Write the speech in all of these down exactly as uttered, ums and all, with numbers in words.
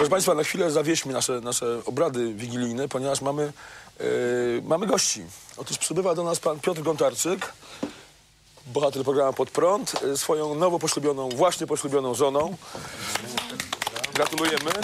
Proszę Państwa, na chwilę zawieźmy nasze, nasze obrady wigilijne, ponieważ mamy, yy, mamy gości. Otóż przybywa do nas pan Piotr Gontarczyk, bohater programu Pod Prąd, yy, swoją nowo poślubioną, właśnie poślubioną żoną. Gratulujemy.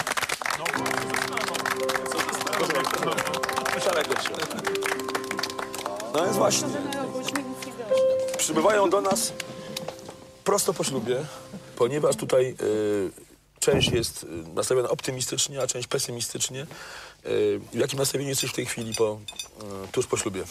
No więc właśnie, przybywają do nas prosto po ślubie, ponieważ tutaj yy, część jest nastawiona optymistycznie, a część pesymistycznie. Yy, w jakim nastawieniu jesteś w tej chwili po, yy, tuż po ślubie?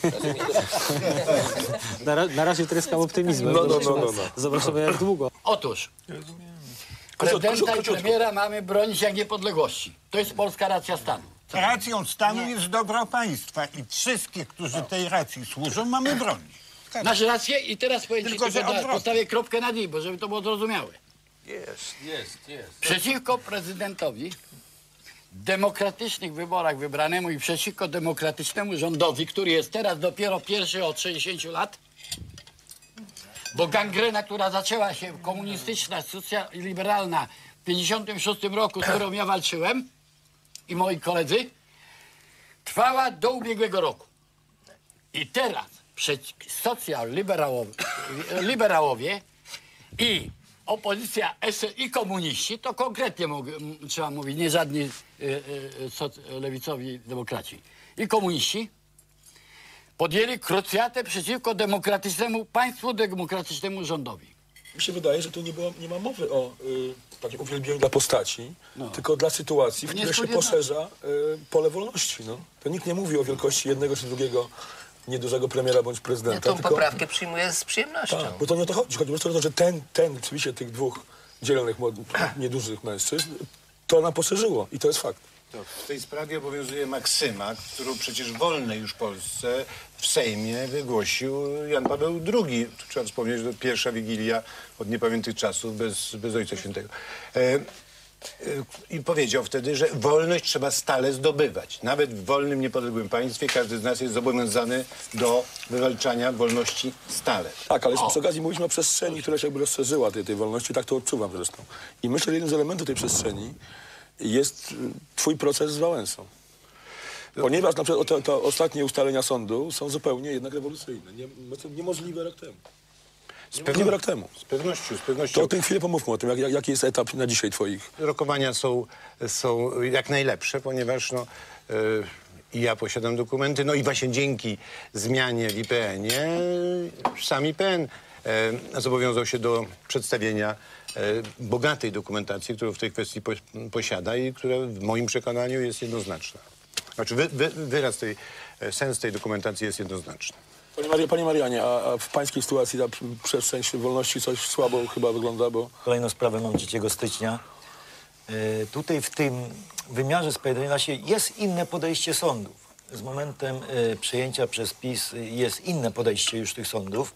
Na, ra na razie tryskam optymizmem. No, no, no, no, no. Zobaczymy jak długo. Otóż, prezydenta i premiera mamy bronić jak niepodległości. To jest polska racja stanu. Co? Racją stanu jest dobro państwa i wszystkich, którzy tej racji służą, mamy bronić. Masz rację i teraz powiem ci, Tylko, tylko że da, odwrotnie. postawię kropkę nad i, bo żeby to było zrozumiałe. Jest, jest, jest. Przeciwko prezydentowi w demokratycznych wyborach wybranemu i przeciwko demokratycznemu rządowi, który jest teraz dopiero pierwszy od sześćdziesięciu lat, bo gangrena, która zaczęła się komunistyczna, socjaliberalna w pięćdziesiątym szóstym roku, z którą ja walczyłem i moi koledzy, trwała do ubiegłego roku. I teraz socjal-liberałowie liberałowie i opozycja i komuniści, to konkretnie mogę, trzeba mówić, nie żadni y, y, lewicowi demokraci, i komuniści podjęli krucjatę przeciwko demokratycznemu państwu, demokratycznemu rządowi. Mi się wydaje, że tu nie, było, nie ma mowy o y, takim uwielbieniu dla postaci, no. tylko dla sytuacji, w której się poszerza y, pole wolności. No. To nikt nie mówi o wielkości jednego czy drugiego niedużego premiera bądź prezydenta. Ja tą tylko, poprawkę przyjmuję z przyjemnością. Tak, bo to nie o to chodzi. Chodzi po prostu o to, że ten, ten oczywiście tych dwóch dzielnych, niedużych mężczyzn, to nam poszerzyło i to jest fakt. To w tej sprawie obowiązuje maksyma, którą przecież w wolnej już Polsce w Sejmie wygłosił Jan Paweł drugi. Tu trzeba wspomnieć, że pierwsza Wigilia od niepamiętnych czasów bez, bez Ojca Świętego. E, e, I powiedział wtedy, że wolność trzeba stale zdobywać. Nawet w wolnym, niepodległym państwie każdy z nas jest zobowiązany do wywalczania wolności stale. Tak, ale przy okazji mówiliśmy o przestrzeni, która się jakby rozszerzyła tej, tej wolności, tak to odczuwam zresztą. I myślę, że jednym z elementów tej przestrzeni jest twój proces z Wałęsą. Ponieważ na przykład te, te ostatnie ustalenia sądu są zupełnie jednak rewolucyjne. Nie, niemożliwe rok temu. Niemożliwe rok temu. Z pewnością, z pewnością. To o tym chwilę pomówmy o tym, jak, jaki jest etap na dzisiaj twoich. Rokowania są, są jak najlepsze, ponieważ no, yy, i ja posiadam dokumenty, no i właśnie dzięki zmianie w I P N ie sam I P N yy, zobowiązał się do przedstawienia yy, bogatej dokumentacji, którą w tej kwestii po, posiada i która w moim przekonaniu jest jednoznaczna. Znaczy wy, wy, wyraz tej, sens tej dokumentacji jest jednoznaczny. Panie, Mari Panie Marianie, a, a w pańskiej sytuacji ta przestrzeń wolności coś słabo chyba wygląda, bo... Kolejną sprawę mam trzeciego stycznia. E, tutaj w tym wymiarze sprawiedliwości jest inne podejście sądów. Z momentem e, przejęcia przez PiS jest inne podejście już tych sądów.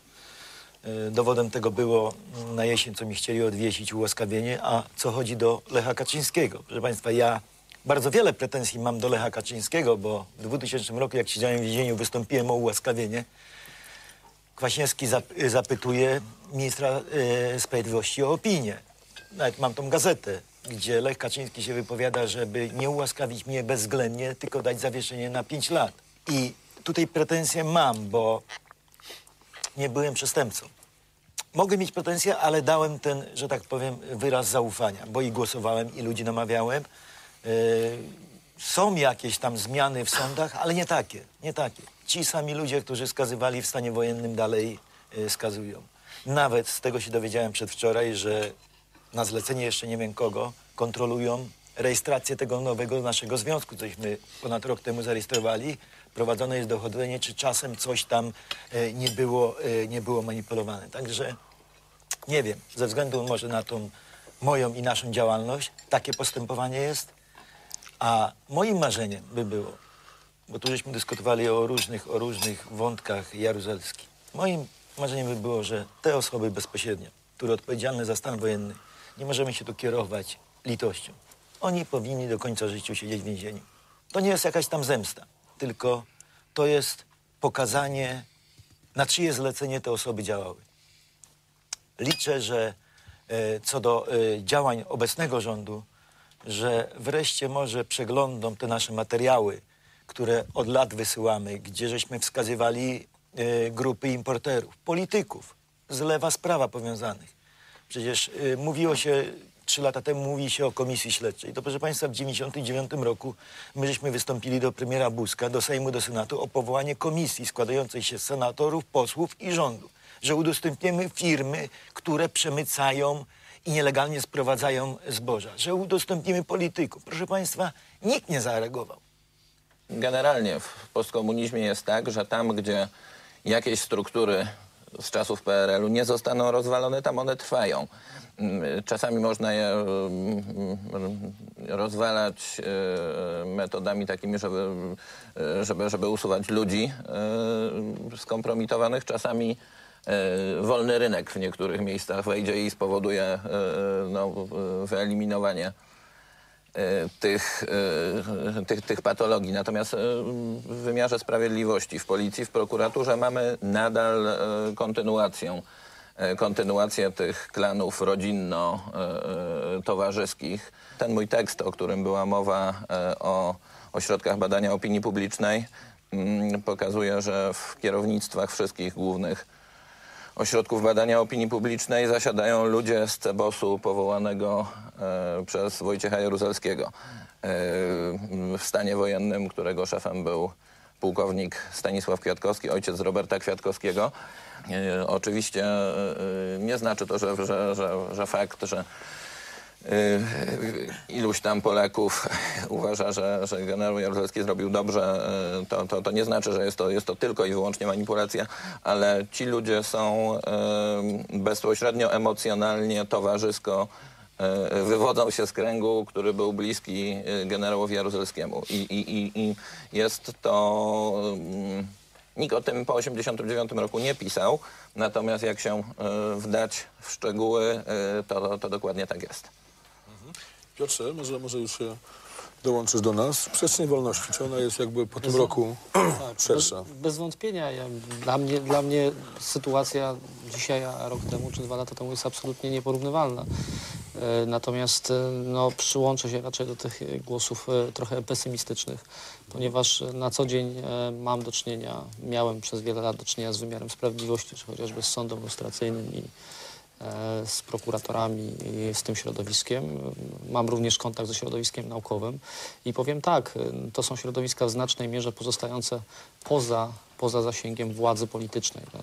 E, dowodem tego było na jesień, co mi chcieli odwiesić ułaskawienie, a co chodzi do Lecha Kaczyńskiego. Proszę Państwa, ja bardzo wiele pretensji mam do Lecha Kaczyńskiego, bo w dwutysięcznym roku, jak siedziałem w więzieniu, wystąpiłem o ułaskawienie. Kwaśniewski zap zapytuje ministra e, sprawiedliwości o opinię. Nawet mam tą gazetę, gdzie Lech Kaczyński się wypowiada, żeby nie ułaskawić mnie bezwzględnie, tylko dać zawieszenie na pięć lat. I tutaj pretensje mam, bo nie byłem przestępcą. Mogę mieć pretensje, ale dałem ten, że tak powiem, wyraz zaufania, bo i głosowałem, i ludzi namawiałem. Yy, są jakieś tam zmiany w sądach, ale nie takie, nie takie. Ci sami ludzie, którzy skazywali w stanie wojennym, dalej yy, skazują. Nawet z tego się dowiedziałem przedwczoraj, że na zlecenie jeszcze nie wiem kogo kontrolują rejestrację tego nowego naszego związku, cośmy ponad rok temu zarejestrowali. Prowadzone jest dochodzenie, czy czasem coś tam yy, nie było, yy, nie było manipulowane. Także nie wiem, ze względu może na tą moją i naszą działalność, takie postępowanie jest. A moim marzeniem by było, bo tu żeśmy dyskutowali o różnych, o różnych wątkach jaruzelskich. Moim marzeniem by było, że te osoby bezpośrednio, które odpowiedzialne za stan wojenny, nie możemy się tu kierować litością. Oni powinni do końca życia siedzieć w więzieniu. To nie jest jakaś tam zemsta, tylko to jest pokazanie, na czyje zlecenie te osoby działały. Liczę, że e, co do e, działań obecnego rządu, że wreszcie może przeglądam te nasze materiały, które od lat wysyłamy, gdzie żeśmy wskazywali e, grupy importerów, polityków z lewa z prawa powiązanych. Przecież e, mówiło się, trzy lata temu mówi się o komisji śledczej. To proszę Państwa, w dziewięćdziesiątym dziewiątym roku my żeśmy wystąpili do premiera Buzka, do Sejmu, do Senatu o powołanie komisji składającej się z senatorów, posłów i rządu, że udostępnimy firmy, które przemycają i nielegalnie sprowadzają zboża, że udostępnimy polityków. Proszę Państwa, nikt nie zareagował. Generalnie w postkomunizmie jest tak, że tam, gdzie jakieś struktury z czasów P R L u nie zostaną rozwalone, tam one trwają. Czasami można je rozwalać metodami takimi, żeby, żeby, żeby usuwać ludzi skompromitowanych. Czasami wolny rynek w niektórych miejscach wejdzie i spowoduje no, wyeliminowanie Tych, tych, tych patologii. Natomiast w wymiarze sprawiedliwości, w policji, w prokuraturze mamy nadal kontynuację, kontynuację tych klanów rodzinno-towarzyskich. Ten mój tekst, o którym była mowa, o ośrodkach badania opinii publicznej, pokazuje, że w kierownictwach wszystkich głównych ośrodków badania opinii publicznej zasiadają ludzie z Cebosu powołanego e, przez Wojciecha Jaruzelskiego e, w stanie wojennym, którego szefem był pułkownik Stanisław Kwiatkowski, ojciec Roberta Kwiatkowskiego. E, oczywiście e, nie znaczy to, że, że, że, że fakt, że iluś tam Polaków uważa, że, że generał Jaruzelski zrobił dobrze, to, to, to nie znaczy, że jest to, jest to tylko i wyłącznie manipulacja, ale ci ludzie są bezpośrednio, emocjonalnie, towarzysko wywodzą się z kręgu, który był bliski generałowi Jaruzelskiemu. I, i, i, i jest to... Nikt o tym po osiemdziesiątym dziewiątym roku nie pisał, natomiast jak się wdać w szczegóły, to, to, to dokładnie tak jest. Piotrze, może, może już się dołączysz do nas. Przestrzeń wolności, czy ona jest jakby po tym roku szersza? Bez, bez wątpienia. Ja, dla, mnie, dla mnie sytuacja dzisiaj, a rok temu czy dwa lata temu jest absolutnie nieporównywalna. E, natomiast e, no, przyłączę się raczej do tych głosów e, trochę pesymistycznych, ponieważ na co dzień e, mam do czynienia, miałem przez wiele lat do czynienia z wymiarem sprawiedliwości, czy chociażby z sądem lustracyjnym i z prokuratorami i z tym środowiskiem. Mam również kontakt ze środowiskiem naukowym i powiem tak, to są środowiska w znacznej mierze pozostające poza, poza zasięgiem władzy politycznej, no,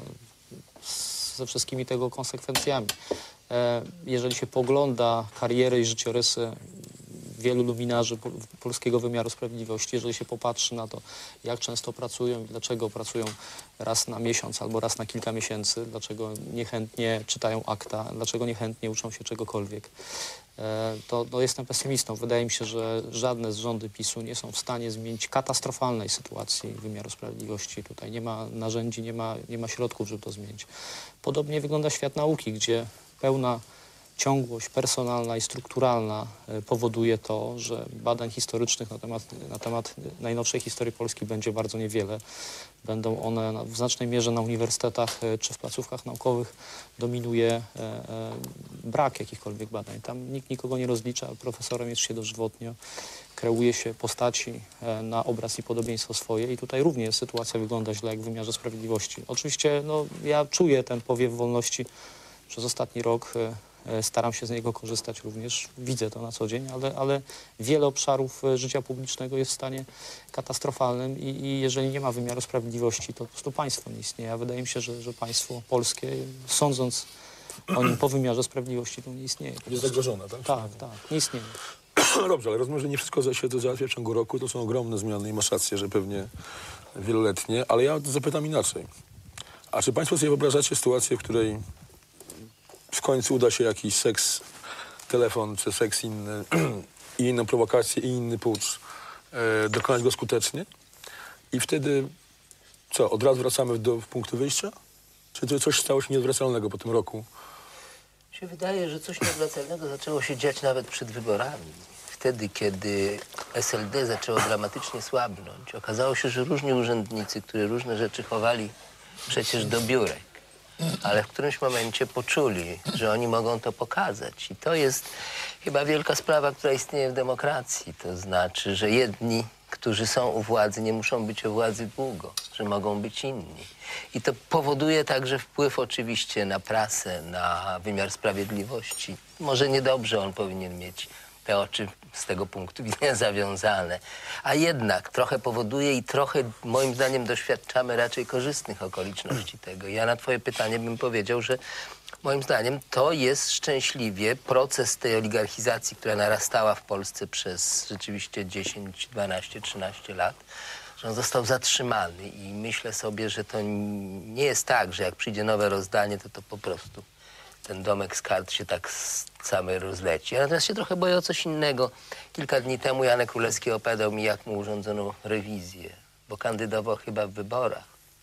ze wszystkimi tego konsekwencjami. Jeżeli się pogląda kariery i życiorysy wielu luminarzy polskiego wymiaru sprawiedliwości, jeżeli się popatrzy na to, jak często pracują i dlaczego pracują raz na miesiąc albo raz na kilka miesięcy, dlaczego niechętnie czytają akta, dlaczego niechętnie uczą się czegokolwiek, to, to jestem pesymistą. Wydaje mi się, że żadne z rządy PiSu nie są w stanie zmienić katastrofalnej sytuacji wymiaru sprawiedliwości. Tutaj nie ma narzędzi, nie ma, nie ma środków, żeby to zmienić. Podobnie wygląda świat nauki, gdzie pełna ciągłość personalna i strukturalna powoduje to, że badań historycznych na temat, na temat najnowszej historii Polski będzie bardzo niewiele. Będą one w znacznej mierze na uniwersytetach czy w placówkach naukowych dominuje e, e, brak jakichkolwiek badań. Tam nikt nikogo nie rozlicza, profesorem jest się dożywotnio, kreuje się postaci e, na obraz i podobieństwo swoje i tutaj również sytuacja wygląda źle jak w wymiarze sprawiedliwości. Oczywiście no, ja czuję ten powiew wolności przez ostatni rok. E, Staram się z niego korzystać również, widzę to na co dzień, ale, ale wiele obszarów życia publicznego jest w stanie katastrofalnym i, i jeżeli nie ma wymiaru sprawiedliwości, to po prostu państwo nie istnieje. A wydaje mi się, że, że państwo polskie, sądząc o nim po wymiarze sprawiedliwości, to nie istnieje. Jest zagrożone, tak? Tak, tak, nie istnieje. Dobrze, ale rozumiem, że nie wszystko się to załatwia w ciągu roku. To są ogromne zmiany i masz rację, że pewnie wieloletnie, ale ja zapytam inaczej. A czy państwo sobie wyobrażacie sytuację, w której w końcu uda się jakiś seks, telefon czy seks inny i inną prowokację i inny pucz e, dokonać go skutecznie i wtedy co, od razu wracamy do punktu wyjścia? Czy to coś stało się nieodwracalnego po tym roku? Mi się wydaje, że coś nieodwracalnego zaczęło się dziać nawet przed wyborami. Wtedy, kiedy S L D zaczęło dramatycznie słabnąć, okazało się, że różni urzędnicy, którzy różne rzeczy chowali przecież do biurek, ale w którymś momencie poczuli, że oni mogą to pokazać. I to jest chyba wielka sprawa, która istnieje w demokracji. To znaczy, że jedni, którzy są u władzy, nie muszą być u władzy długo, że mogą być inni. I to powoduje także wpływ oczywiście na prasę, na wymiar sprawiedliwości. Może niedobrze on powinien mieć te oczy z tego punktu widzenia zawiązane. A jednak trochę powoduje i trochę, moim zdaniem, doświadczamy raczej korzystnych okoliczności tego. Ja na twoje pytanie bym powiedział, że moim zdaniem to jest szczęśliwie proces tej oligarchizacji, która narastała w Polsce przez rzeczywiście dziesięć, dwanaście, trzynaście lat, że on został zatrzymany i myślę sobie, że to nie jest tak, że jak przyjdzie nowe rozdanie, to to po prostu ten domek z kart się tak cały rozleci. Ja natomiast się trochę boję o coś innego. Kilka dni temu Janek Królewski opowiadał mi, jak mu urządzono rewizję, bo kandydował chyba w wyborach.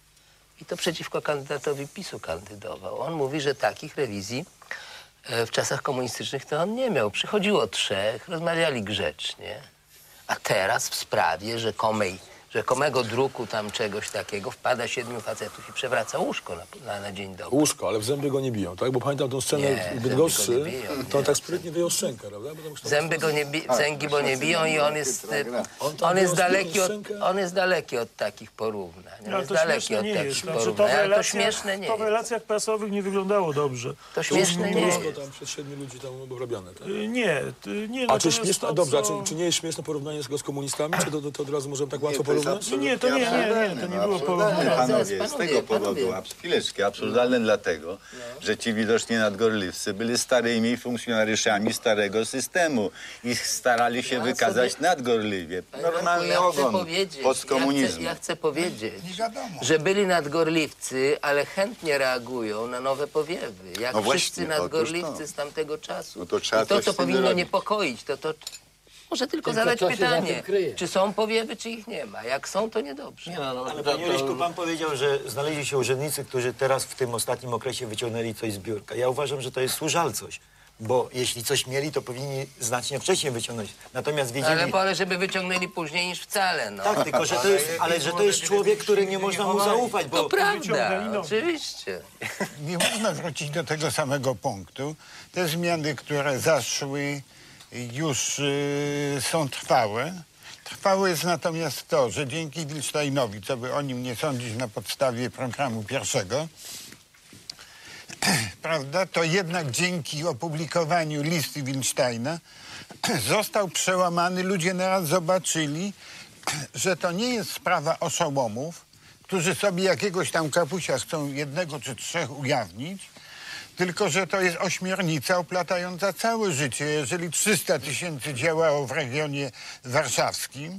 I to przeciwko kandydatowi PiSu kandydował. On mówi, że takich rewizji w czasach komunistycznych to on nie miał. Przychodziło trzech, rozmawiali grzecznie, a teraz w sprawie rzekomej rzekomego druku tam czegoś takiego wpada siedmiu facetów i przewraca łóżko na, na, na dzień dobry. Łóżko, ale w zęby go nie biją, tak? Bo pamiętam tą scenę Nie, w zęby Bydgoszczy, go nie biją, to on nie. tak sprytnie wyjął szczękę, prawda? Bo tam Zęby go nie bi zęgi go nie biją i on jest, On tam on jest, wyjął daleki od, szczękę. on jest daleki od takich porównań. On No, jest to daleki śmieszne od nie takich jest. Znaczy, to, porównań, w ale to relacjach, śmieszne nie to w jest. relacjach prasowych nie wyglądało dobrze. To śmieszne nie Łóżko jest. tam przez siedmiu ludzi tam obrabiane, tak? Y, Nie, y, nie. A czy natomiast śmieszne, to, dobrze, a co- czy, czy nie jest śmieszne porównanie z, go z komunistami? Czy to, to, to od razu możemy tak łatwo to jest porównać? Nie, nie, to nie, nie, nie, to nie było porównanie. Panowie, z Panowie, tego panowie. powodu, abs- chwileczkę, absurdalne dlatego, że ci widoczni nadgorliwcy byli starymi funkcjonariuszami starego systemu i starali się Ja wykazać sobie- nadgorliwie. Normalny ja chcę ogon powiedzieć, postkomunizmu. Ja chcę, ja chcę powiedzieć, że byli nadgorliwcy, ale chętnie reagują na nowe powiewy. Jak No właśnie, wszyscy otóż nadgorliwcy to. z tamtego czasu. No to trzeba I to, coś co z tym powinno zrobić. niepokoić, to to... Może tylko, Tylko zadać co się za pytanie, tym kryje? czy są powiewy, czy ich nie ma. Jak są, to niedobrze. Nie, no, no, Ale to- panie Ryśku, pan powiedział, że znaleźli się urzędnicy, którzy teraz w tym ostatnim okresie wyciągnęli coś z biurka. Ja uważam, że to jest służalcość, bo jeśli coś mieli, to powinni znacznie wcześniej wyciągnąć. Natomiast wiedzieli... Ale wolę, żeby wyciągnęli później niż wcale, no. Tak, tylko że to jest, ale że to jest człowiek, który nie można mu zaufać, bo... To prawda, wyciągali nogi. oczywiście. Nie można wrócić do tego samego punktu. Te zmiany, które zaszły, już y, są trwałe. Trwałe jest natomiast to, że dzięki Wilsteinowi, co by o nim nie sądzić na podstawie programu pierwszego, prawda, to jednak dzięki opublikowaniu listy Wilsteina został przełamany. Ludzie naraz zobaczyli, że to nie jest sprawa oszołomów, którzy sobie jakiegoś tam kapusia chcą jednego czy trzech ujawnić, tylko że to jest ośmiornica oplatająca całe życie. Jeżeli trzysta tysięcy działało w regionie warszawskim,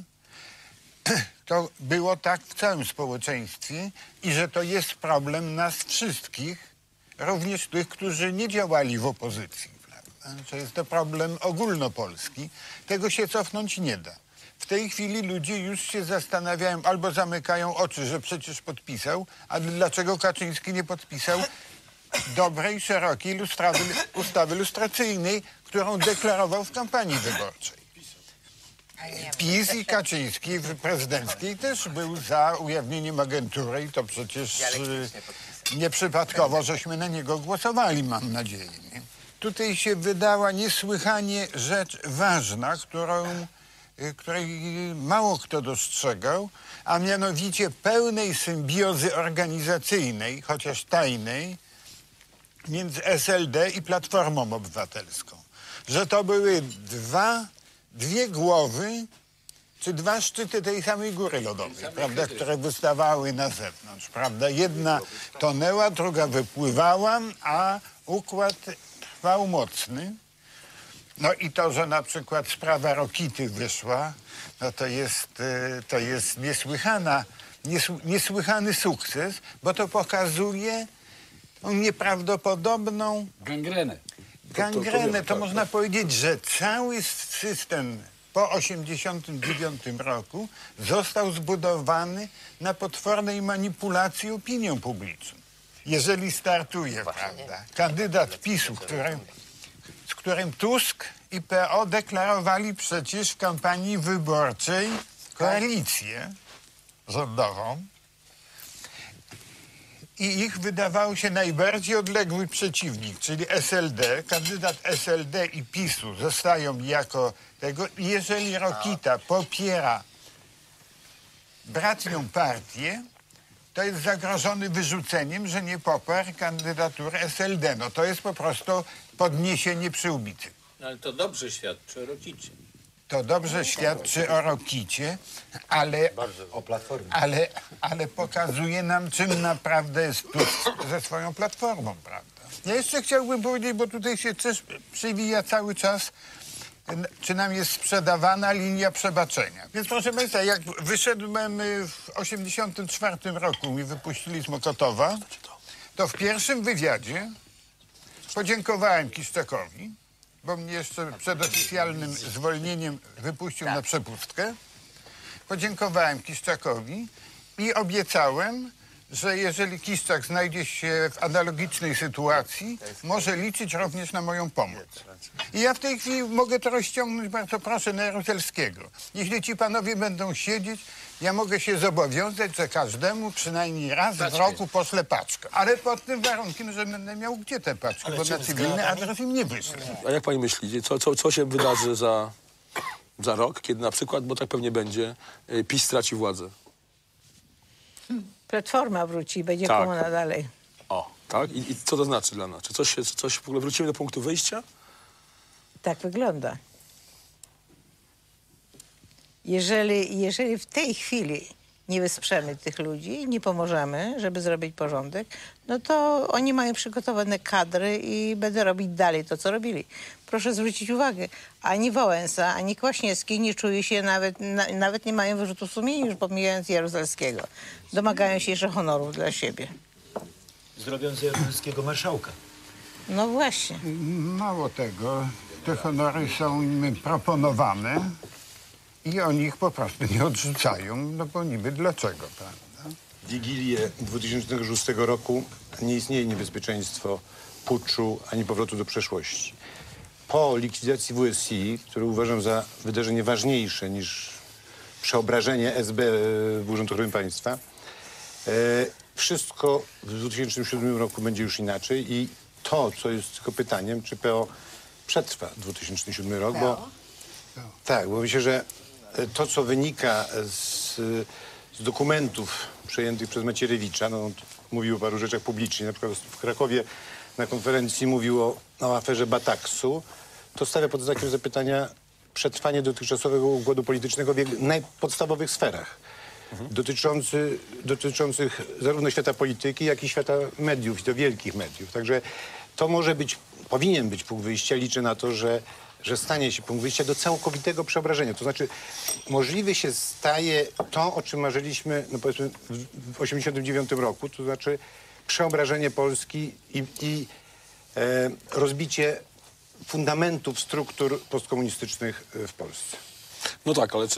to było tak w całym społeczeństwie i że to jest problem nas wszystkich, również tych, którzy nie działali w opozycji. Prawda? Że jest to problem ogólnopolski. Tego się cofnąć nie da. W tej chwili ludzie już się zastanawiają, albo zamykają oczy, że przecież podpisał, a dlaczego Kaczyński nie podpisał dobrej, szerokiej lustrawy, ustawy lustracyjnej, którą deklarował w kampanii wyborczej. PiS i Kaczyński w prezydenckiej też był za ujawnieniem agentury i to przecież y, nieprzypadkowo, żeśmy na niego głosowali, mam nadzieję. Nie? Tutaj się wydała niesłychanie rzecz ważna, którą, y, której mało kto dostrzegał, a mianowicie pełnej symbiozy organizacyjnej, chociaż tajnej, między S L D i Platformą Obywatelską. Że to były dwa, dwie głowy, czy dwa szczyty tej samej góry lodowej, prawda, które wystawały na zewnątrz, prawda. Jedna tonęła, druga wypływała, a układ trwał mocny. No i to, że na przykład sprawa Rokity wyszła, no to jest, y, to jest niesłychana, niesł, niesłychany sukces, bo to pokazuje nieprawdopodobną Gangrenę. gangrenę. To tak, można powiedzieć, że cały system po osiemdziesiątym dziewiątym roku został zbudowany na potwornej manipulacji opinią publiczną. Jeżeli startuje, prawda, kandydat PiSu, którym, z którym Tusk i P O deklarowali przecież w kampanii wyborczej koalicję rządową, i ich wydawało się najbardziej odległy przeciwnik, czyli S L D. Kandydat S L D i PiSu zostają jako tego. I jeżeli Rokita popiera bratnią partię, to jest zagrożony wyrzuceniem, że nie poparł kandydatury S L D. No to jest po prostu podniesienie przyłbicy. Ale to dobrze świadczy o Rokicie. To dobrze świadczy o Rokicie, ale, O Platformie. ale, ale pokazuje nam, czym naprawdę jest Tusk ze swoją Platformą, prawda? Ja jeszcze chciałbym powiedzieć, bo tutaj się też przywija cały czas, czy nam jest sprzedawana linia przebaczenia. Więc proszę Państwa, jak wyszedłem w osiemdziesiątym czwartym roku i wypuścili z Mokotowa, to w pierwszym wywiadzie podziękowałem Kiszczakowi, bo mnie jeszcze przed oficjalnym zwolnieniem wypuścił na przepustkę. Podziękowałem Kiszczakowi i obiecałem, że jeżeli Kiszczak znajdzie się w analogicznej sytuacji, może liczyć również na moją pomoc. I ja w tej chwili mogę to rozciągnąć, bardzo proszę, na Jaruzelskiego. Jeśli ci panowie będą siedzieć, ja mogę się zobowiązać, że każdemu przynajmniej raz w roku poszlę paczkę. Ale pod tym warunkiem, że będę miał gdzie te paczki, bo na cywilny adres im nie wyślę. A jak pani myśli, co, co, co się wydarzy za, za rok, kiedy na przykład, bo tak pewnie będzie, y, PiS straci władzę? Platforma wróci i będzie Tak. komuna dalej. O, tak? I, I co to znaczy dla nas? Czy coś, się, czy coś w ogóle wrócimy do punktu wyjścia? Tak wygląda. Jeżeli, jeżeli w tej chwili nie wesprzemy tych ludzi, nie pomożemy, żeby zrobić porządek, no to oni mają przygotowane kadry i będą robić dalej to, co robili. Proszę zwrócić uwagę, ani Wałęsa, ani Kwaśniewski nie czuje się nawet, na, nawet nie mają wyrzutu sumienia, już pomijając Jaruzelskiego. Domagają się jeszcze honoru dla siebie. Zrobią z Jaruzelskiego marszałka. No właśnie. Mało tego, te honory są im proponowane i oni ich po prostu nie odrzucają, no bo niby dlaczego, prawda? W Wigilię dwutysięcznego szóstego roku nie istnieje niebezpieczeństwo puczu ani powrotu do przeszłości. Po likwidacji W S I, które uważam za wydarzenie ważniejsze niż przeobrażenie S B w Urząd Ochrony Państwa, e, wszystko w dwa tysiące siódmym roku będzie już inaczej i to, co jest tylko pytaniem, czy P O przetrwa dwa tysiące siódmy rok, bo tak, bo myślę, że to, co wynika z, z dokumentów przejętych przez Macierewicza, no on mówił o paru rzeczach publicznie, na przykład w Krakowie na konferencji mówił o, o aferze Bataksu, to stawia pod znakiem zapytania przetrwanie dotychczasowego układu politycznego w jego najpodstawowych sferach, mhm. dotyczący, dotyczących zarówno świata polityki, jak i świata mediów, i to wielkich mediów. Także to może być, powinien być punkt wyjścia. Liczę na to, że że stanie się punkt wyjścia do całkowitego przeobrażenia. To znaczy możliwe się staje to, o czym marzyliśmy, no powiedzmy, w osiemdziesiątym dziewiątym roku, to znaczy przeobrażenie Polski i, i e, rozbicie fundamentów struktur postkomunistycznych w Polsce. No tak, ale czy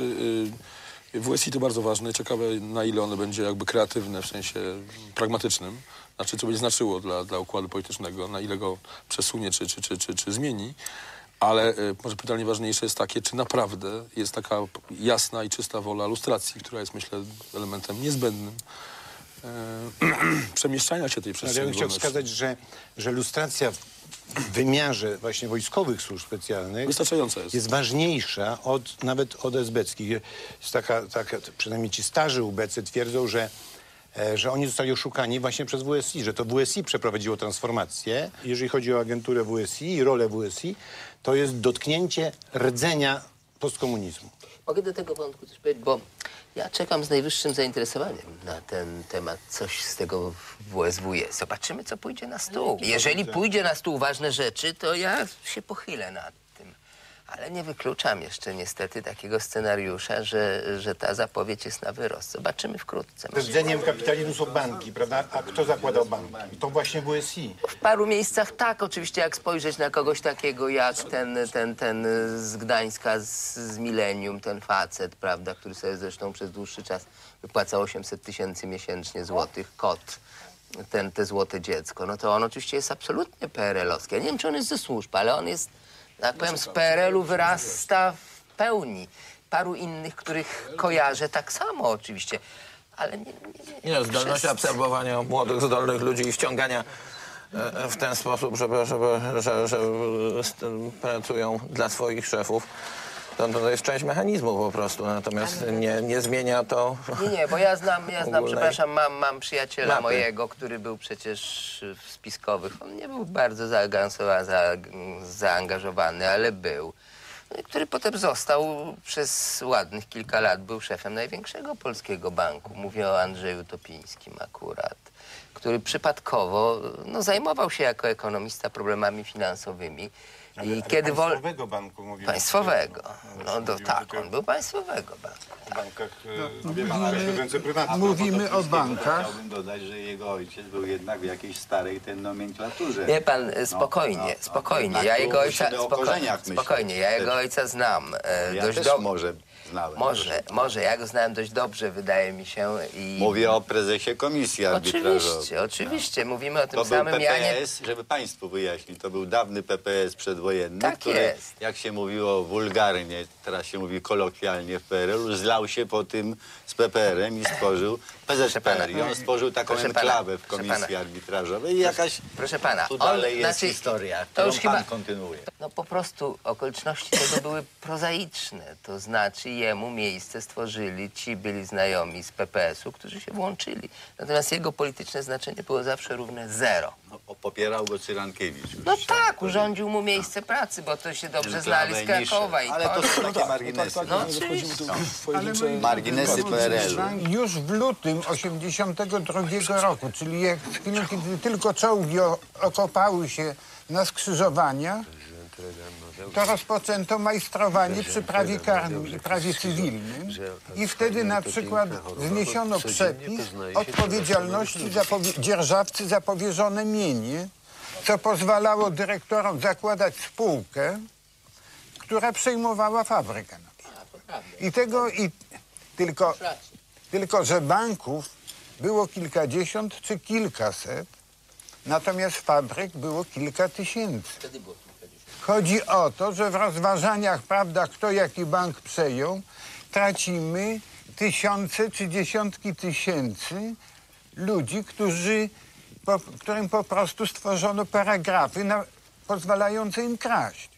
y, W S I to bardzo ważne. Ciekawe, na ile ono będzie jakby kreatywne w sensie pragmatycznym. Znaczy, co będzie znaczyło dla, dla układu politycznego, na ile go przesunie czy, czy, czy, czy, czy zmieni. Ale y, może pytanie ważniejsze jest takie, czy naprawdę jest taka jasna i czysta wola lustracji, która jest, myślę, elementem niezbędnym y, przemieszczania się tej przestrzeni. Ale ja bym chciał wolności. wskazać, że, że lustracja w wymiarze właśnie wojskowych służb specjalnych Wystarczająca jest. jest ważniejsza od, nawet od esbeckich. Jest taka, taka, przynajmniej ci starzy ubecy twierdzą, że że oni zostali oszukani właśnie przez W S I, że to W S I przeprowadziło transformację. Jeżeli chodzi o agenturę W S I i rolę W S I, to jest dotknięcie rdzenia postkomunizmu. Mogę do tego wątku coś powiedzieć, bo ja czekam z najwyższym zainteresowaniem na ten temat, coś z tego W S W jest. Zobaczymy, co pójdzie na stół. Jeżeli pójdzie na stół ważne rzeczy, to ja się pochylę nad tym. Ale nie wykluczam jeszcze niestety takiego scenariusza, że, że ta zapowiedź jest na wyrost. Zobaczymy wkrótce. Rdzeniem kapitalizmu są banki, prawda? A kto zakładał banki? To właśnie W S I. W paru miejscach tak, oczywiście, jak spojrzeć na kogoś takiego jak ten, ten, ten z Gdańska, z, z Millennium, ten facet, prawda, który sobie zresztą przez dłuższy czas wypłacał osiemset tysięcy miesięcznie złotych, kot, ten, te złote dziecko, no to on oczywiście jest absolutnie P R L-owski. Ja nie wiem, czy on jest ze służb, ale on jest, tak powiem, z P R L-u wyrasta w pełni. Paru innych, których kojarzę, tak samo oczywiście. Ale nie, nie, nie. Nie, no, zdolność Wszyscy- absorbowania młodych, zdolnych ludzi i ściągania e, w ten sposób, żeby, żeby, że, że st- pracują dla swoich szefów, to, to jest część mechanizmu po prostu. Natomiast nie, nie zmienia to... Nie, nie, bo ja znam, ja znam, ogólnej przepraszam, mam, mam przyjaciela mapy. mojego, który był przecież w spiskowych. On nie był bardzo zaawansowany, za, zaangażowany, ale był. No i który potem został przez ładnych kilka lat, był szefem największego polskiego banku. Mówię o Andrzeju Topińskim akurat, który przypadkowo no, zajmował się jako ekonomista problemami finansowymi. I Ale kiedy wol... państwowego banku mówimy. Państwowego. No to Mówimy tak, tylko on był państwowego banku. o bankach, No, e, mówimy- prywatnych. Mówimy o bankach. Chciałbym dodać, że jego ojciec był jednak w jakiejś starej tej nomenklaturze. Wie pan, spokojnie, no, no, spokojnie. tak, Ja tu jego ojca, musimy o spokojnie, korzeniach myśleć. spokojnie, ja jego ojca znam e, Ja dość też dobrze. może znałem. Może, może, ja go znałem dość dobrze, wydaje mi się. I... Mówię o prezesie komisji arbitrażowej. Oczywiście, oczywiście. Mówimy o tym To był samym Janie. P P S, żeby państwu wyjaśnić, to był dawny P P S przedwojenny, Tak który, jest. jak się mówiło wulgarnie, teraz się mówi kolokwialnie w P R L u, zlał się po tym z P P R em i stworzył P Z P R. I on stworzył taką Proszę pana, enklawę w proszę komisji pana. arbitrażowej i jakaś Proszę pana, tu on, dalej jest znaczy, historia, to którą już pan chyba, kontynuuje. no po prostu okoliczności tego były prozaiczne. To znaczy jemu miejsce stworzyli ci byli znajomi z P P S u, którzy się włączyli. Natomiast jego polityczne znaczenie było zawsze równe zero. No, popierał go Cyrankiewicz. już No trzeba tak, powiedzieć. urządził mu miejsce pracy, bo to się dobrze znali z Enklawę niższe. Krakowa i Ale to koniec. są takie tak, marginesy. tak, No tak, nie wchodzimy tu w pojedyncze... Marginesy P R L u. Już w lutym osiemdziesiątego drugiego roku, czyli jak w chwilę, kiedy tylko czołgi o- okopały się na skrzyżowaniach, to rozpoczęto majstrowanie przy prawie karnym i prawie cywilnym i wtedy na przykład zniesiono przepis odpowiedzialności za powie- dzierżawcy za powierzone mienie, co pozwalało dyrektorom zakładać spółkę, która przejmowała fabrykę. I tego i tylko, tylko, że banków było kilkadziesiąt czy kilkaset, natomiast fabryk było kilka tysięcy. Chodzi o to, że w rozważaniach, prawda, kto jaki bank przejął, tracimy tysiące czy dziesiątki tysięcy ludzi, którzy, po, którym po prostu stworzono paragrafy na, pozwalające im kraść.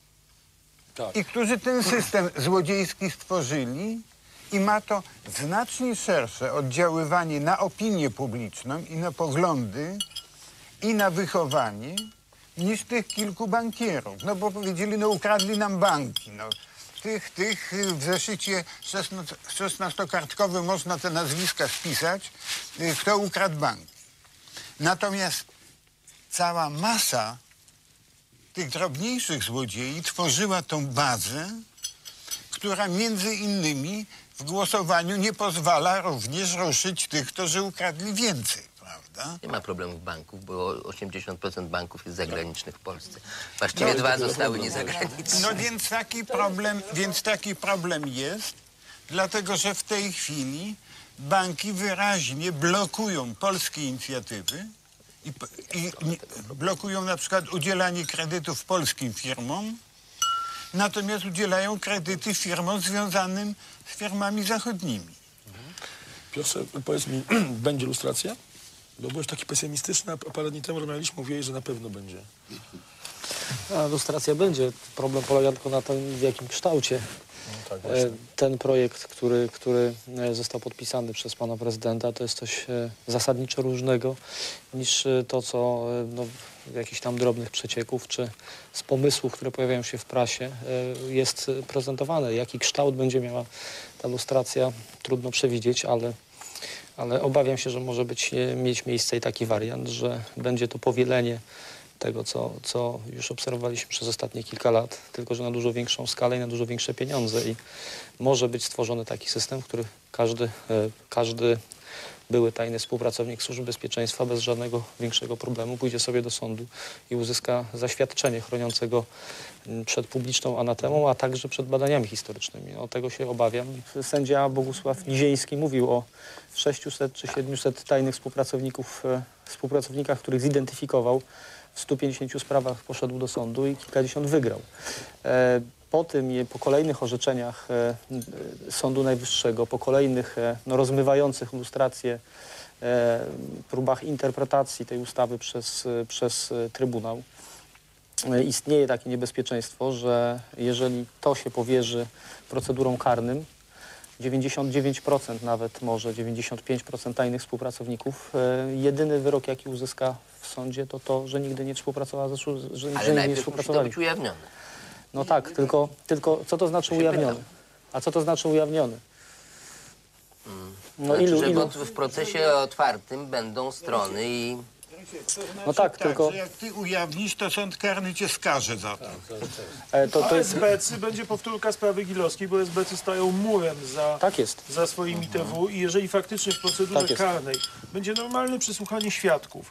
Tak. I którzy ten system złodziejski stworzyli i ma to znacznie szersze oddziaływanie na opinię publiczną i na poglądy i na wychowanie niż tych kilku bankierów. No bo powiedzieli, no ukradli nam banki. No. Tych, tych y, w zeszycie szesnastokartkowym można te nazwiska spisać, y, kto ukradł banki. Natomiast cała masa tych drobniejszych złodziei tworzyła tą bazę, która między innymi w głosowaniu nie pozwala również ruszyć tych, którzy ukradli więcej, prawda? Nie ma problemów banków, bo osiemdziesiąt procent banków jest zagranicznych w Polsce. Właściwie dwa zostały niezagraniczne. No więc taki problem, więc taki problem jest, dlatego że w tej chwili banki wyraźnie blokują polskie inicjatywy i, i, i blokują na przykład udzielanie kredytów polskim firmom, natomiast udzielają kredyty firmom związanym z firmami zachodnimi. Piotrze, powiedz mi, będzie lustracja? Bo byłeś taki pesymistyczny, a parę dni temu rozmawialiśmy, mówiłeś, że na pewno będzie. A lustracja będzie. Problem polega tylko na tym, w jakim kształcie. No tak, E, właśnie. Ten projekt, który, który e, został podpisany przez pana prezydenta, to jest coś e, zasadniczo różnego niż e, to, co e, no, jakichś tam drobnych przecieków, czy z pomysłów, które pojawiają się w prasie, e, jest prezentowane. Jaki kształt będzie miała ta lustracja, trudno przewidzieć, ale, ale obawiam się, że może być, e, mieć miejsce i taki wariant, że będzie to powielenie tego, co, co już obserwowaliśmy przez ostatnie kilka lat, tylko że na dużo większą skalę i na dużo większe pieniądze i może być stworzony taki system, w który każdy, e, każdy były tajny współpracownik Służby Bezpieczeństwa bez żadnego większego problemu pójdzie sobie do sądu i uzyska zaświadczenie chroniącego m, przed publiczną anatemą, a także przed badaniami historycznymi. No, tego się obawiam. Sędzia Bogusław Niziejski mówił o sześciuset czy siedmiuset tajnych współpracowników, e, współpracownikach, których zidentyfikował. W stu pięćdziesięciu sprawach poszedł do sądu i kilkadziesiąt wygrał. E, po tym i po kolejnych orzeczeniach e, Sądu Najwyższego, po kolejnych e, no, rozmywających lustrację e, próbach interpretacji tej ustawy przez, e, przez e, Trybunał, e, istnieje takie niebezpieczeństwo, że jeżeli to się powierzy procedurom karnym, dziewięćdziesiąt dziewięć procent nawet może, dziewięćdziesiąt pięć procent tajnych współpracowników, e, jedyny wyrok, jaki uzyska w sądzie, to to, że nigdy nie współpracowała, że, że Ale nigdy nie najpierw musi to współpracowali. być ujawnione. No tak, tylko, tylko co to znaczy ujawniony? A co to znaczy ujawniony? No Znaczy, ilu, że ilu? w procesie otwartym będą strony i... No tak, tylko... Że jak ty ujawnisz, to sąd karny cię skaże za to. E, to, to A jest... esbecy będzie powtórka sprawy Gilowskiej, bo esbecy stają murem za, Tak jest. za swoimi T W i jeżeli faktycznie w procedurze Tak jest. karnej będzie normalne przesłuchanie świadków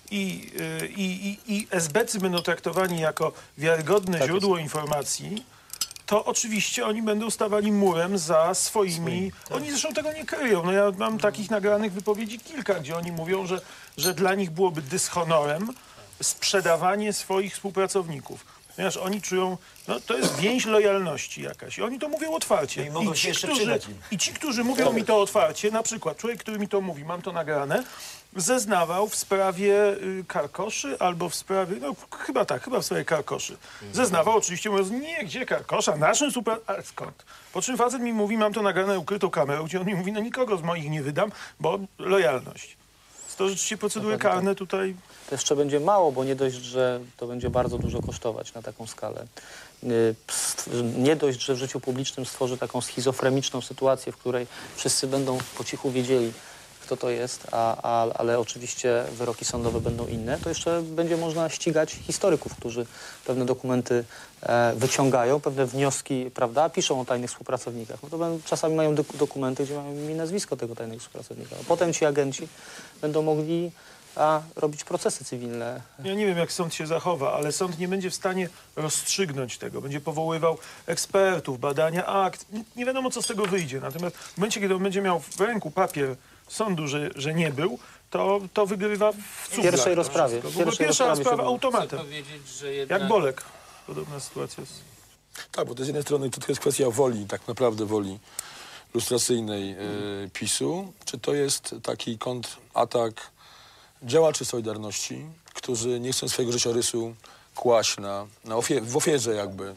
i, y, i, i, i esbecy będą traktowani jako wiarygodne Tak źródło informacji, to oczywiście oni będą stawali murem za swoimi... Oni zresztą tego nie kryją. No ja mam takich nagranych wypowiedzi kilka, gdzie oni mówią, że, że dla nich byłoby dyshonorem sprzedawanie swoich współpracowników. Ponieważ oni czują, no to jest więź lojalności jakaś. I oni to mówią otwarcie. No i mogą się jeszcze przydać im. I ci, którzy mówią mi to otwarcie, na przykład człowiek, który mi to mówi, mam to nagrane, zeznawał w sprawie y, Karkoszy albo w sprawie, no chyba tak, chyba w sprawie Karkoszy. Zeznawał oczywiście, mówiąc, nie, gdzie Karkosza, naszym super... Ale skąd? Po czym facet mi mówi, mam to nagrane ukrytą kamerą, gdzie on mi mówi, no nikogo z moich nie wydam, bo lojalność. To rzeczywiście procedury karne tutaj... To jeszcze będzie mało, bo nie dość, że to będzie bardzo dużo kosztować na taką skalę. Y, stw- Nie dość, że w życiu publicznym stworzy taką schizofreniczną sytuację, w której wszyscy będą po cichu wiedzieli, kto to jest, a, a, ale oczywiście wyroki sądowe będą inne, to jeszcze będzie można ścigać historyków, którzy pewne dokumenty e, wyciągają, pewne wnioski, prawda, piszą o tajnych współpracownikach. No to będą, czasami mają dok- dokumenty, gdzie mają imię i nazwisko tego tajnego współpracownika. A potem ci agenci będą mogli a, robić procesy cywilne. Ja nie wiem, jak sąd się zachowa, ale sąd nie będzie w stanie rozstrzygnąć tego. Będzie powoływał ekspertów, badania akt. Nie- Nie wiadomo, co z tego wyjdzie. Natomiast w momencie, kiedy on będzie miał w ręku papier sądu, że, że nie był, to, to wygrywa w cuglach. Pierwszej to rozprawie. wszystko. W ogóle Pierwszej pierwsza rozprawie rozprawa się automatem. powiedzieć, że jednak... Jak Bolek. Podobna sytuacja jest. Tak, bo to z jednej strony to jest kwestia woli, tak naprawdę woli lustracyjnej y, PiSu, czy to jest taki kontratak działaczy Solidarności, którzy nie chcą swojego życiorysu kłaść na, na ofie- w ofierze jakby.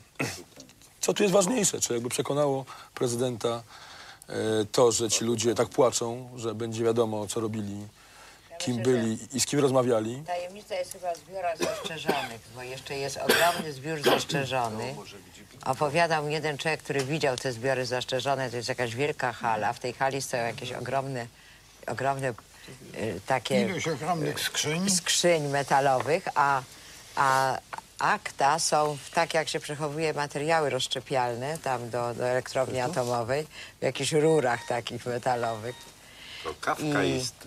Co tu jest ważniejsze? Czy jakby przekonało prezydenta y, to, że ci ludzie tak płaczą, że będzie wiadomo, co robili, kim myślę, byli i z kim rozmawiali? Tajemnica jest chyba w zbiorach zastrzeżonych, bo jeszcze jest ogromny zbiór zastrzeżony. Opowiadał mi jeden człowiek, który widział te zbiory zastrzeżone, to jest jakaś wielka hala. W tej hali stoją jakieś ogromne, ogromne y, takie Ilość ogromnych skrzyń. skrzyń metalowych, a, a akta są w- tak, jak się przechowuje materiały rozszczepialne tam do, do elektrowni atomowej, w jakichś rurach takich metalowych. To Kafka I- jest.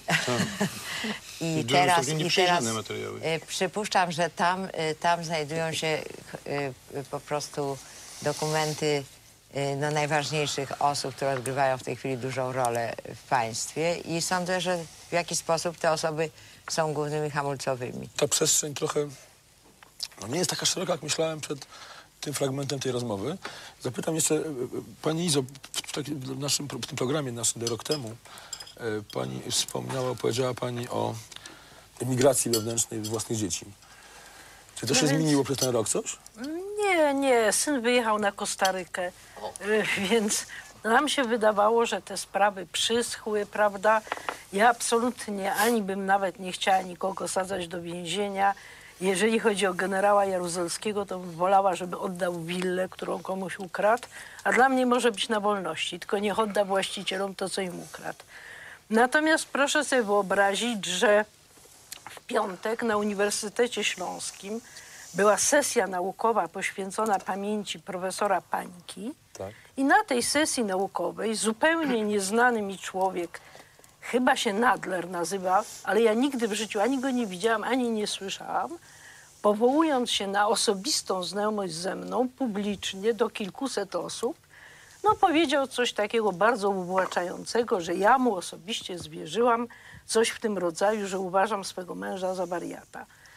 I dużo teraz, takie i teraz nieprzejrzane materiały. y, przypuszczam, że tam, y, tam znajdują się y, y, po prostu dokumenty y, no, najważniejszych osób, które odgrywają w tej chwili dużą rolę w państwie i sądzę, że w jakiś sposób te osoby są głównymi hamulcowymi. Ta przestrzeń trochę no nie jest taka szeroka, jak myślałem przed tym fragmentem tej rozmowy. Zapytam jeszcze, e, e, pani Izo, w, w, taki- w naszym pro- w tym programie naszym rok temu e, pani wspomniała, powiedziała pani o emigracji wewnętrznej własnych dzieci. Czy to No się więc- zmieniło przez ten rok coś? Nie, nie. Syn wyjechał na Kostarykę, y, więc nam się wydawało, że te sprawy przyschły, prawda? Ja absolutnie ani bym nawet nie chciała nikogo sadzać do więzienia. Jeżeli chodzi o generała Jaruzelskiego, to bym wolała, żeby oddał willę, którą komuś ukradł, a dla mnie może być na wolności, tylko niech odda właścicielom to, co im ukradł. Natomiast proszę sobie wyobrazić, że w piątek na Uniwersytecie Śląskim była sesja naukowa poświęcona pamięci profesora Pańki. Tak. I na tej sesji naukowej zupełnie nieznany mi człowiek, chyba się Nadler nazywa, ale ja nigdy w życiu ani go nie widziałam, ani nie słyszałam, powołując się na osobistą znajomość ze mną publicznie do kilkuset osób, no powiedział coś takiego bardzo uwłaczającego, że ja mu osobiście zwierzyłam coś w tym rodzaju, że uważam swego męża za wariata.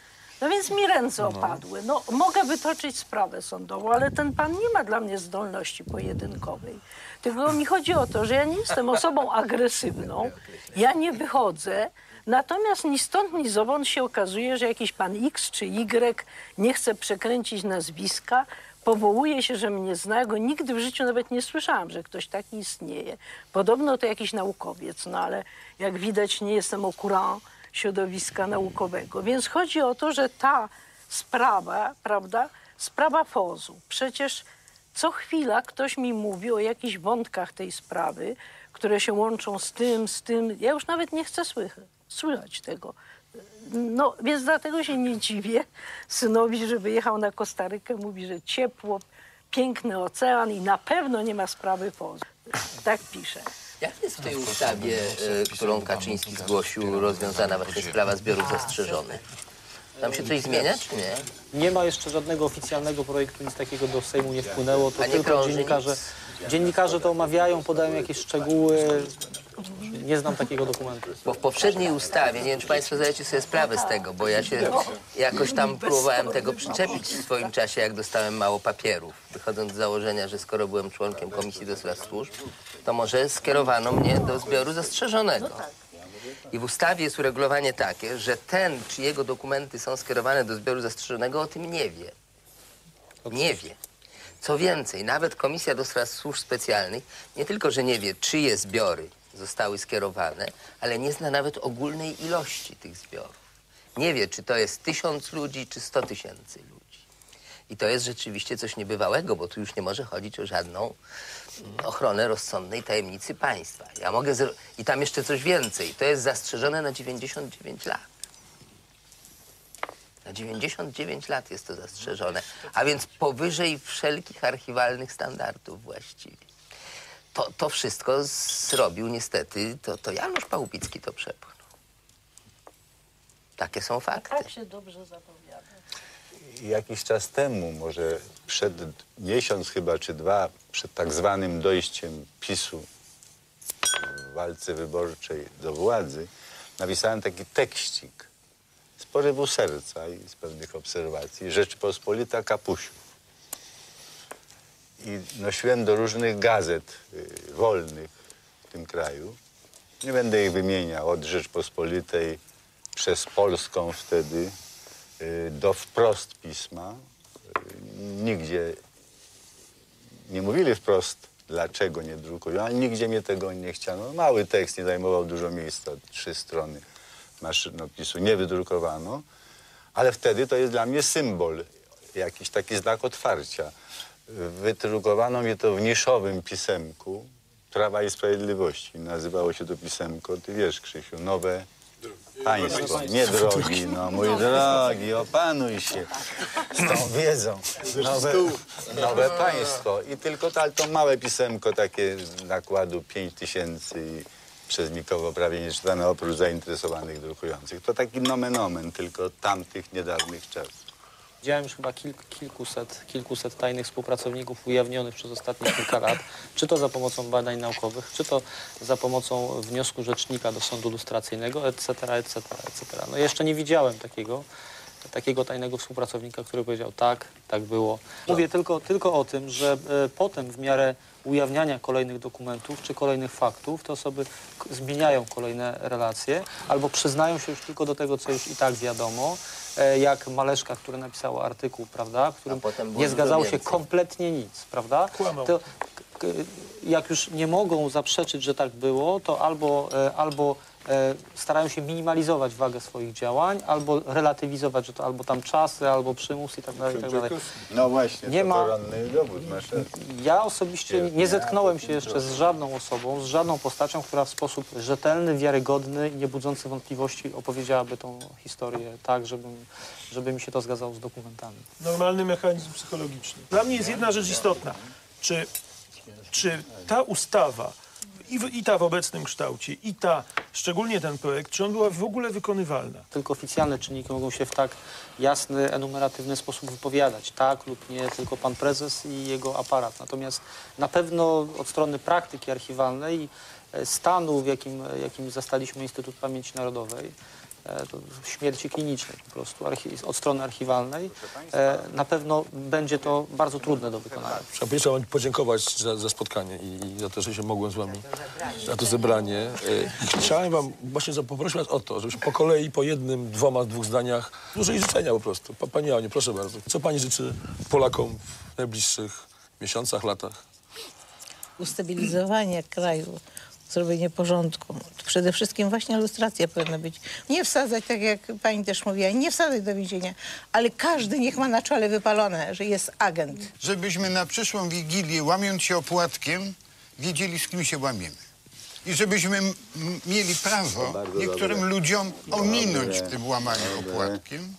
No więc mi ręce opadły. No, mogę wytoczyć sprawę sądową, ale ten pan nie ma dla mnie zdolności pojedynkowej. Tylko mi chodzi o to, że ja nie jestem osobą agresywną, ja nie wychodzę, natomiast ni stąd, ni zowąd się okazuje, że jakiś pan X czy Y nie chce przekręcić nazwiska, powołuje się, że mnie zna, ja go nigdy w życiu nawet nie słyszałam, że ktoś taki istnieje. Podobno to jakiś naukowiec, no ale jak widać nie jestem au courant środowiska naukowego. Więc chodzi o to, że ta sprawa, prawda, sprawa P O Z-u. Przecież co chwila ktoś mi mówi o jakichś wątkach tej sprawy, które się łączą z tym, z tym. Ja już nawet nie chcę słychać, słychać tego. No, więc dlatego się nie dziwię synowi, że wyjechał na Kostarykę. Mówi, że ciepło, piękny ocean i na pewno nie ma sprawy P O Z-u. Tak pisze. Jak jest w tej ustawie, e, którą Kaczyński zgłosił, rozwiązana właśnie sprawa zbiorów zastrzeżonych? Tam się coś zmienia, czy nie? Nie ma jeszcze żadnego oficjalnego projektu, nic takiego do Sejmu nie wpłynęło. To A nie tylko krąży dziennikarze, nic? dziennikarze to omawiają, podają jakieś szczegóły. Nie znam takiego dokumentu. Bo w poprzedniej ustawie, nie wiem, czy Państwo zdajecie sobie sprawę z tego, bo ja się jakoś tam próbowałem tego przyczepić w swoim czasie, jak dostałem mało papierów, wychodząc z założenia, że skoro byłem członkiem Komisji do Spraw Służb, to może skierowano mnie do zbioru zastrzeżonego. I w ustawie jest uregulowanie takie, że ten, czyjego dokumenty są skierowane do zbioru zastrzeżonego, o tym nie wie. Nie wie. Co więcej, nawet Komisja do Spraw Służb Specjalnych nie tylko, że nie wie, czyje zbiory zostały skierowane, ale nie zna nawet ogólnej ilości tych zbiorów. Nie wie, czy to jest tysiąc ludzi, czy sto tysięcy ludzi. I to jest rzeczywiście coś niebywałego, bo tu już nie może chodzić o żadną ochronę rozsądnej tajemnicy państwa. Ja mogę zro... I tam jeszcze coś więcej. To jest zastrzeżone na dziewięćdziesiąt dziewięć lat. Na dziewięćdziesiąt dziewięć lat jest to zastrzeżone, a więc powyżej wszelkich archiwalnych standardów właściwie. To, to wszystko zrobił niestety, to, to Janusz Pałupicki to przepchnął. Takie są fakty. Tak się dobrze zapowiada. Jakiś czas temu, może przed miesiąc chyba, czy dwa, przed tak zwanym dojściem PiSu w walce wyborczej do władzy, napisałem taki tekścik z porywu serca i z pewnych obserwacji. Rzeczpospolita Kapusiu. I nosiłem do różnych gazet y, wolnych w tym kraju. Nie będę ich wymieniał, od Rzeczpospolitej przez Polską wtedy y, do Wprost pisma. Y, nigdzie nie mówili wprost, dlaczego nie drukują, ale nigdzie mnie tego nie chciano. Mały tekst, nie zajmował dużo miejsca, trzy strony maszynopisu nie wydrukowano, ale wtedy to jest dla mnie symbol, jakiś taki znak otwarcia. Wydrukowano mnie to w niszowym pisemku Prawa i Sprawiedliwości. Nazywało się to pisemko, ty wiesz, Krzysiu, Nowe Państwo, nie drogi, no mój drogi, opanuj się z tą wiedzą. Nowe, nowe Państwo. I tylko to, ale to małe pisemko takie nakładu pięć tysięcy i przez nikogo prawie nie czytane, oprócz zainteresowanych drukujących. To taki nomen omen, tylko tamtych niedawnych czasów. Widziałem już chyba kilk, kilkuset, kilkuset tajnych współpracowników ujawnionych przez ostatnie kilka lat, czy to za pomocą badań naukowych, czy to za pomocą wniosku rzecznika do sądu lustracyjnego, et cetera, et cetera, et cetera. No jeszcze nie widziałem takiego, takiego tajnego współpracownika, który powiedział tak, tak było. Mówię tylko, tylko o tym, że e, potem w miarę ujawniania kolejnych dokumentów czy kolejnych faktów te osoby zmieniają kolejne relacje albo przyznają się już tylko do tego, co już i tak wiadomo, e, jak Maleszka, który napisała artykuł, prawda, w którym nie zgadzało się kompletnie nic, prawda? To, k, jak już nie mogą zaprzeczyć, że tak było, to albo, e, albo e, starają się minimalizować wagę swoich działań, albo relatywizować, że to albo tam czasy, albo przymus i tak dalej, i tak dalej. No właśnie, nie to ma... koronny dowód masz. Ja osobiście nie zetknąłem się jeszcze z żadną osobą, z żadną postacią, która w sposób rzetelny, wiarygodny i nie budzący wątpliwości opowiedziałaby tą historię tak, żeby, żeby mi się to zgadzało z dokumentami. Normalny mechanizm psychologiczny. Dla mnie jest jedna rzecz istotna. Czy, czy ta ustawa I, w, i ta w obecnym kształcie, i ta, szczególnie ten projekt, czy on była w ogóle wykonywalna? Tylko oficjalne czynniki mogą się w tak jasny, enumeratywny sposób wypowiadać. Tak lub nie, tylko pan prezes i jego aparat. Natomiast na pewno od strony praktyki archiwalnej, stanu, w jakim, jakim zastaliśmy Instytut Pamięci Narodowej, e, to śmierci klinicznej po prostu archi- od strony archiwalnej, e, na pewno będzie to bardzo trudne do wykonania. Trzeba pierwsze wam podziękować za, za spotkanie i, i za to, że się mogłem z wami, za to zebranie. I chciałem wam właśnie za- poprosić was o to, żebyśmy po kolei, po jednym, dwoma, dwóch zdaniach złożyli życzenia po prostu. Pa, pani Aniu, proszę bardzo. Co pani życzy Polakom w najbliższych miesiącach, latach? Ustabilizowanie kraju, zrobienie porządku. Przede wszystkim właśnie lustracja powinna być. Nie wsadzać, tak jak pani też mówiła, nie wsadzać do więzienia, ale każdy niech ma na czole wypalone, że jest agent. Żebyśmy na przyszłą Wigilię, łamiąc się opłatkiem, wiedzieli, z kim się łamiemy. I żebyśmy m- m- mieli prawo niektórym dobre. ludziom ominąć Dobre. w tym łamaniu Dobre. opłatkiem.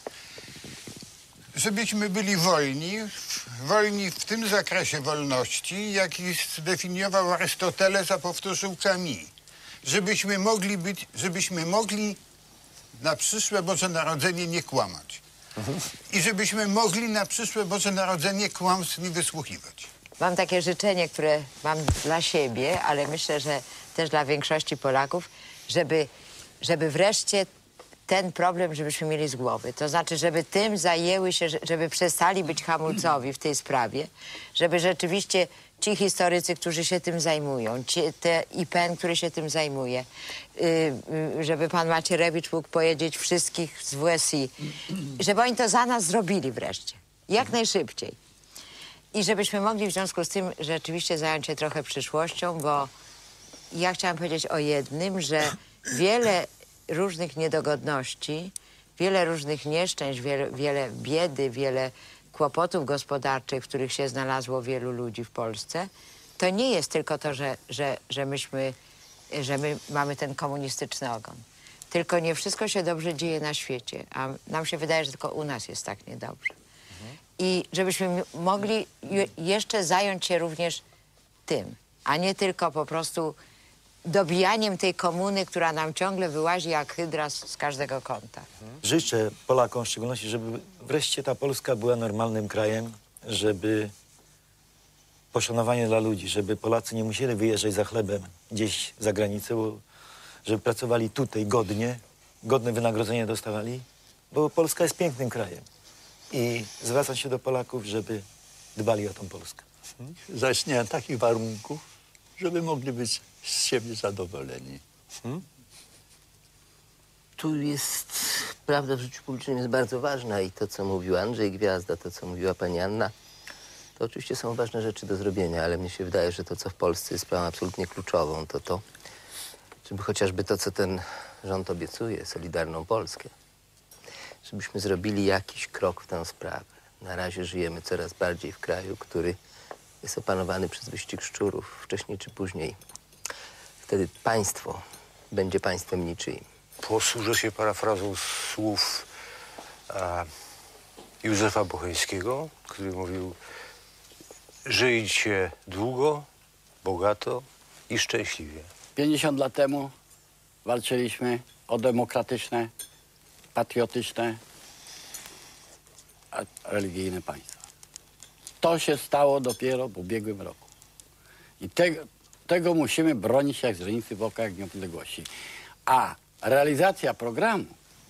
Żebyśmy byli wolni, wolni w tym zakresie wolności, jaki zdefiniował Arystoteles, a powtórzył Camus. Żebyśmy mogli być, żebyśmy mogli na przyszłe Boże Narodzenie nie kłamać. I żebyśmy mogli na przyszłe Boże Narodzenie kłamstw nie wysłuchiwać. Mam takie życzenie, które mam dla siebie, ale myślę, że też dla większości Polaków, żeby, żeby wreszcie ten problem, żebyśmy mieli z głowy. To znaczy, żeby tym zajęły się, że- żeby przestali być hamulcowi w tej sprawie, żeby rzeczywiście ci historycy, którzy się tym zajmują, ci, te I P N, który się tym zajmuje, y, y, żeby pan Macierewicz mógł powiedzieć wszystkich z W S I, żeby oni to za nas zrobili wreszcie, jak najszybciej. I żebyśmy mogli w związku z tym rzeczywiście zająć się trochę przyszłością, bo ja chciałam powiedzieć o jednym, że wiele różnych niedogodności, wiele różnych nieszczęść, wiele, wiele biedy, wiele kłopotów gospodarczych, w których się znalazło wielu ludzi w Polsce, to nie jest tylko to, że, że, że myśmy, że my mamy ten komunistyczny ogon. Tylko nie wszystko się dobrze dzieje na świecie, a nam się wydaje, że tylko u nas jest tak niedobrze. I żebyśmy m- mogli je- jeszcze zająć się również tym, a nie tylko po prostu dobijaniem tej komuny, która nam ciągle wyłazi jak hydra z, z każdego kąta. Życzę Polakom w szczególności, żeby wreszcie ta Polska była normalnym krajem, żeby poszanowanie dla ludzi, żeby Polacy nie musieli wyjeżdżać za chlebem gdzieś za granicę, bo żeby pracowali tutaj godnie, godne wynagrodzenie dostawali, bo Polska jest pięknym krajem. I zwracam się do Polaków, żeby dbali o tą Polskę. Zaistnienia takich warunków, żeby mogli być z siebie zadowoleni. Tu jest, prawda w życiu publicznym jest bardzo ważna i to, co mówił Andrzej Gwiazda, to, co mówiła pani Anna, to oczywiście są ważne rzeczy do zrobienia, ale mnie się wydaje, że to, co w Polsce jest sprawą absolutnie kluczową, to to, żeby chociażby to, co ten rząd obiecuje, Solidarną Polskę, żebyśmy zrobili jakiś krok w tę sprawę. Na razie żyjemy coraz bardziej w kraju, który jest opanowany przez wyścig szczurów, wcześniej czy później. Wtedy państwo będzie państwem niczyim. Posłużę się parafrazą słów a, Józefa Bocheńskiego, który mówił: żyjcie długo, bogato i szczęśliwie. pięćdziesiąt lat temu walczyliśmy o demokratyczne, patriotyczne, a religijne państwo. To się stało dopiero w ubiegłym roku. I tego, tego musimy bronić jak źrenicy w oka, jak niepodległości. A realizacja programu,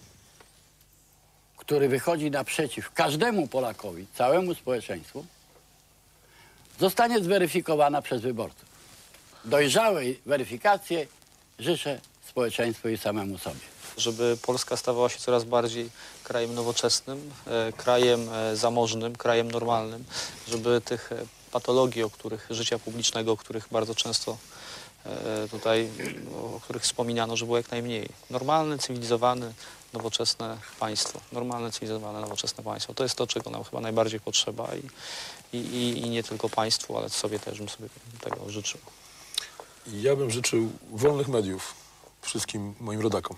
który wychodzi naprzeciw każdemu Polakowi, całemu społeczeństwu, zostanie zweryfikowana przez wyborców. Dojrzałej weryfikację życzę społeczeństwu i samemu sobie. Żeby Polska stawała się coraz bardziej krajem nowoczesnym, e, krajem e, zamożnym, krajem normalnym, żeby tych e, patologii, o których życia publicznego, o których bardzo często e, tutaj, o których wspominano, że było jak najmniej. Normalne, cywilizowane, nowoczesne państwo. Normalne, cywilizowane, nowoczesne państwo. To jest to, czego nam chyba najbardziej potrzeba i, i, i, i nie tylko państwu, ale sobie też bym sobie tego życzył. I ja bym życzył wolnych mediów wszystkim moim rodakom.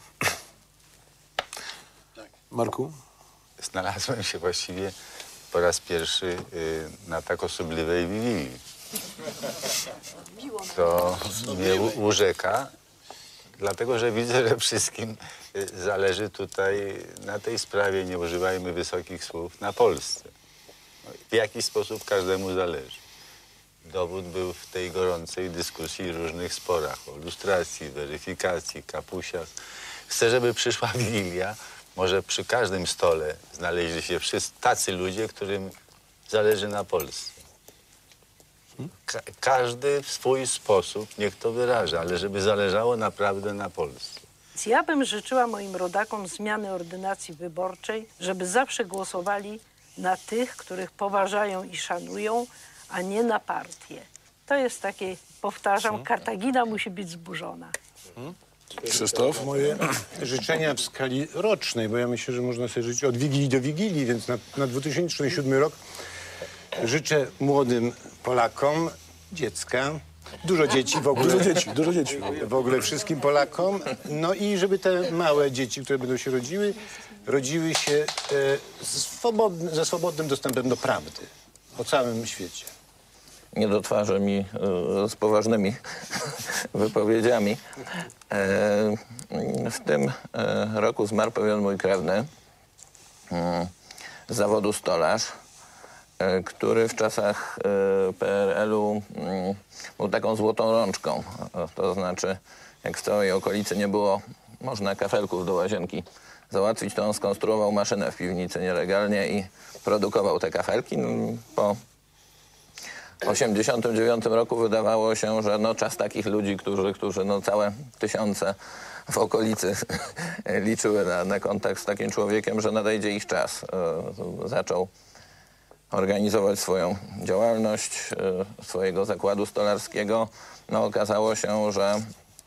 Marku? Znalazłem się właściwie po raz pierwszy y, na tak osobliwej wigilii. To mnie u- urzeka, dlatego że widzę, że wszystkim y, zależy tutaj na tej sprawie, nie używajmy wysokich słów, na Polsce. No, w jaki sposób każdemu zależy. Dowód był w tej gorącej dyskusji i różnych sporach o lustracji, weryfikacji, kapusiach. Chcę, żeby przyszła Wigilia. Może przy każdym stole znaleźli się wszyscy tacy ludzie, którym zależy na Polsce. Ka każdy w swój sposób niech to wyraża, ale żeby zależało naprawdę na Polsce. Ja bym życzyła moim rodakom zmiany ordynacji wyborczej, żeby zawsze głosowali na tych, których poważają i szanują, a nie na partię. To jest takie, powtarzam, Kartagina musi być zburzona. Krzysztof? Moje życzenia w skali rocznej, bo ja myślę, że można sobie życzyć od Wigilii do Wigilii, więc na, na dwa tysiące siódmy rok życzę młodym Polakom dziecka, dużo dzieci w ogóle. Dużo dzieci, dużo dzieci. W ogóle wszystkim Polakom. No i żeby te małe dzieci, które będą się rodziły, rodziły się e, swobodny, ze swobodnym dostępem do prawdy o całym świecie. Nie do twarzy mi e, z poważnymi wypowiedziami. E, w tym e, roku zmarł pewien mój krewny e, z zawodu stolarz, e, który w czasach e, P R L-u e, był taką złotą rączką. E, to znaczy, jak w całej okolicy nie było można kafelków do łazienki załatwić, to on skonstruował maszynę w piwnicy nielegalnie i produkował te kafelki. Po osiemdziesiątym dziewiątym roku wydawało się, że no, czas takich ludzi, którzy, którzy no, całe tysiące w okolicy liczyły na, na kontakt z takim człowiekiem, że nadejdzie ich czas. E, zaczął organizować swoją działalność, e, swojego zakładu stolarskiego. No, okazało się, że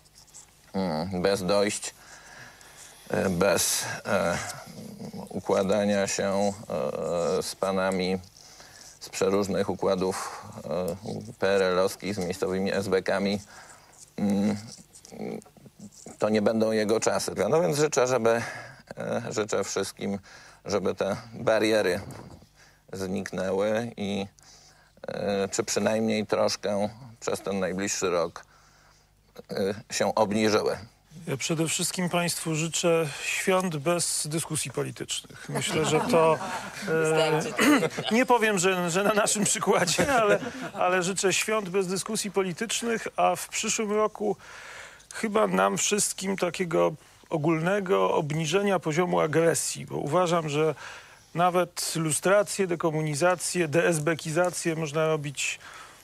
mm, bez dojść, e, bez e, układania się e, z panami z przeróżnych układów e, P R L-owskich, z miejscowymi S B kami, mm, to nie będą jego czasy. No więc życzę, żeby, e, życzę wszystkim, żeby te bariery zniknęły i e, czy przynajmniej troszkę przez ten najbliższy rok e, się obniżyły. Ja przede wszystkim Państwu życzę świąt bez dyskusji politycznych. Myślę, że to... E, nie powiem, że, że na naszym przykładzie, ale, ale życzę świąt bez dyskusji politycznych, a w przyszłym roku chyba nam wszystkim takiego ogólnego obniżenia poziomu agresji, bo uważam, że nawet lustrację, dekomunizację, deesbekizację można robić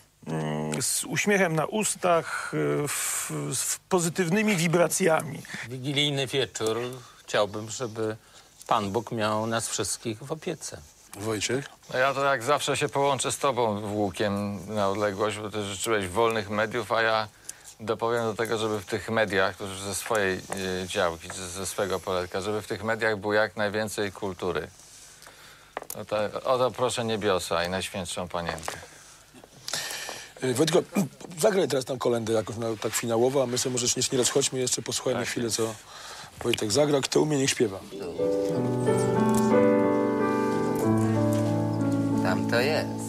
z uśmiechem na ustach, w, z pozytywnymi wibracjami. Wigilijny wieczór chciałbym, żeby Pan Bóg miał nas wszystkich w opiece. Wojciech? No ja to jak zawsze się połączę z tobą, Łukiem, na odległość, bo ty życzyłeś wolnych mediów, a ja dopowiem do tego, żeby w tych mediach, to już ze swojej e, działki, ze swego poletka, żeby w tych mediach było jak najwięcej kultury. No to, o to proszę niebiosa i Najświętszą Panienkę. Wojtko, zagraj teraz tam kolędę jakoś na, tak finałowo, a my sobie może nie, nie rozchodźmy jeszcze, posłuchajmy Tak chwilę, jest. co Wojtek zagra. Kto umie, niech śpiewa. Tam to jest.